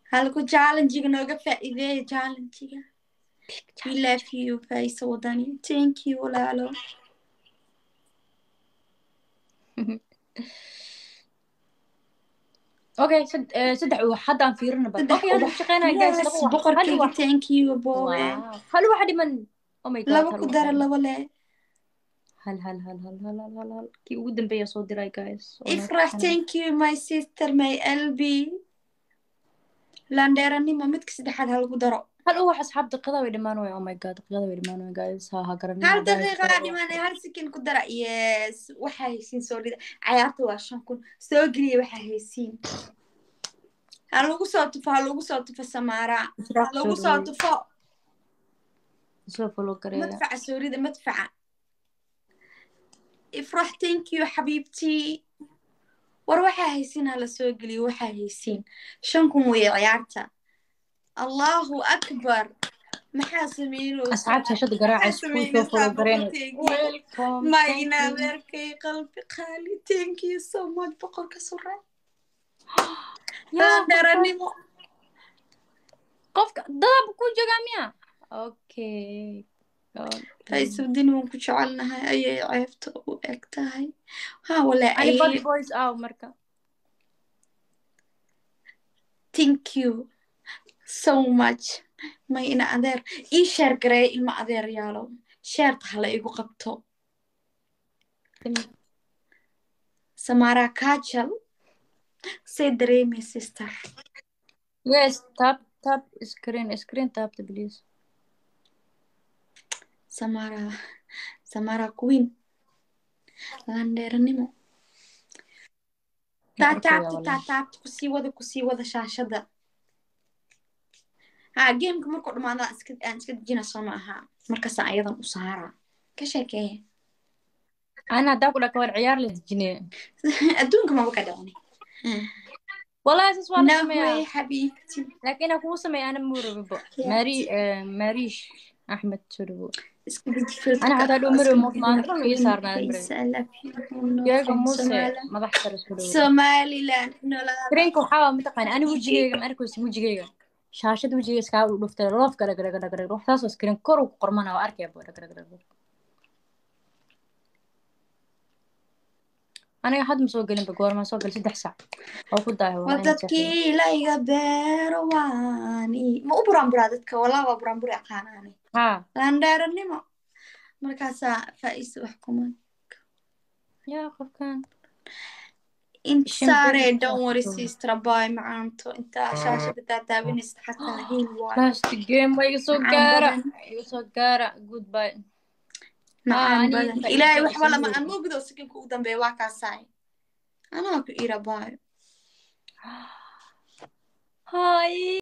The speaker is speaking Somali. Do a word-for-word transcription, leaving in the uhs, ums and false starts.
halku challenge-ga nooga faa'iideeya challenge-ga we love you Faiso wadani thank you walaalo okay saddex wax hadaan fiirina bal okay hal shaqeynaa guys laba wax hal wax thank you bowe hal wax dhiman oh my god laba ku dara laba le hal hal hal hal hal hal hal kii ugu dambeeya soo diray guys ifrah thank you my sister my lb landeeranimo midka saddexaad hal ku daro hal wax asxaabta qada way dhimaan way oh my god qada way dhimaan way guys ha ha garanay hal daqiiqa dhimaan hal second ku dara yes waxa haysiin soo rida ciyaarta waa shan kun soo geliya waxa haysiin hal lagu soo tufo hal lagu soo tufo Samara hal lagu soo tufo soo follow gareeya madfaca soo rida madfaca ifrah thank you xabiibti war waxa haysiin hal soo geliya waxa haysiin shan kun way ciyaarta Allahu akbar maxaa sameeyay asxaabta shada garaaca isku soo follow gareeya welcome my naberkay qalbi qaali thank you so much boqorka sore yaa daranimo qofka dab ku jagaamiya okay Faiso din waan ku jecelnahay ayay ceebta u egtahay ha wala ay body boys aw marka thank you so much my ina adeer ii share garay ilma adeer yaalo share hala igu qabto Samara Kajal say dreamy sister yes tap tap screen screen tap please Samara Samara Queen landeeranimo ta tap ta tap ku sii wada ku sii wada shaashada ha game ka markuu dhamaado iska aan iska dejina soo maaha markaas ayadan u saara ka sheekay ana daa ku dhaqo ciyaar la dejinay adduunka ma ka dhacay wallahi is wala sameeyaa no xabiibti laakiin aku sameeyaa ana murubo mari marish ahmed turbo iska dejin ana hada dhumar mo maanta ma ii saarnaa mare yaga muuse madax sare soo Somaliland nolol treenku waxa ma taqaan ani wajigeyga ma arko wajigeyga shaashada wajigeyga iska u dhuftay loof kala kala kala kala wax taas oo screen kor u qormana waa arkay boo kala kala aniga had ma soo galin goorma soo gal saddex saac oo ku daahay waa dadkii la iga beero waani ma u buran buraa dadka walaa waa buran bur aqaanaani ha landeeranimo markaas Faiso wax kuma ya qofkan insare don't worry sister boy maanto inta shaashada taataabinaysa xataa heel waa last game way soo gaara soo gaara goodbye macaan badan ilaahay wax wala ma aan moogdo sakin ku dambeeyo waa ka saay anaa ku ira baayo hay